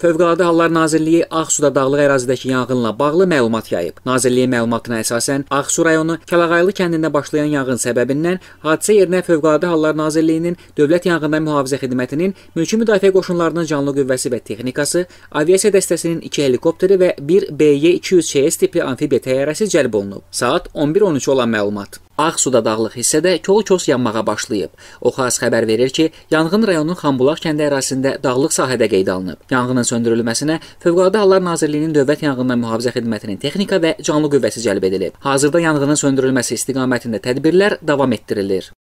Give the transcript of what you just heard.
Fövqəladə Hallar Nazirliyi Ağsuda dağlıq ərazidəki yanğınla bağlı məlumat yayıb. Nazirliyin məlumatına əsasən Ağsu rayonu Kəlağaylı kəndində başlayan yanğın səbəbindən hadisə yerinə Fövqəladə Hallar Nazirliyinin Dövlət Yanğından Mühafizə Xidmətinin, Mülki Müdafiə Qoşunlarının canlı qüvvəsi və texnikası, aviasiya dəstəsinin 2 helikopteri və 1 BY-200 tipli amfibiya təyyarəsi cəlb olunub. Saat 11:13 olan məlumat. Ağsuda dağlıq hissədə kol-kos yanmağa başlayıb. Oxaz xəbər verir ki, yanğın rayonun Xambulaq kəndi ərazisində dağlıq sahədə qeydə alınıb. Yanğının söndürülməsinə Fövqəladə Hallar Nazirliyinin Dövlət Yanğından Mühafizə Xidmətinin texnika və canlı qüvvəsi cəlb edilib. Hazırda yanğının söndürülməsi istiqamətində tədbirlər davam etdirilir.